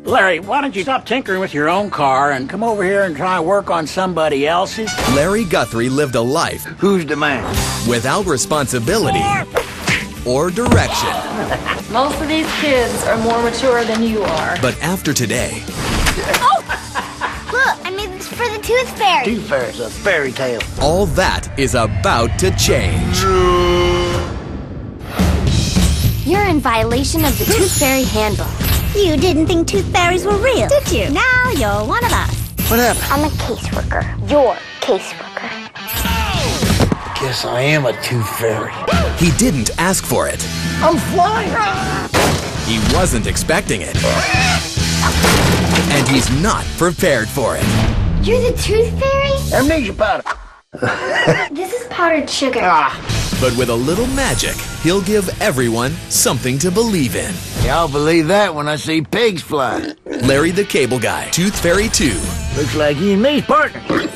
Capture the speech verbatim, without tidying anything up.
Larry, why don't you stop tinkering with your own car and come over here and try work on somebody else's? Larry Guthrie lived a life Who's the man? without responsibility or direction. Most of these kids are more mature than you are. But after today... Oh! Look, I made this for the Tooth Fairy. Tooth Fairy's a fairy tale. all that is about to change. You're in violation of the Tooth Fairy Handbook. You didn't think tooth fairies were real, did you? Now you're one of us. What happened? I'm a caseworker. You're caseworker. Guess I am a tooth fairy. He didn't ask for it. I'm flying. He wasn't expecting it. And he's not prepared for it. You're the Tooth Fairy? Amnesia powder. This is powdered sugar. Ah. But with a little magic, he'll give everyone something to believe in. Yeah, I'll believe that when I see pigs fly. Larry the Cable Guy, Tooth Fairy two. Looks like you and me's partners.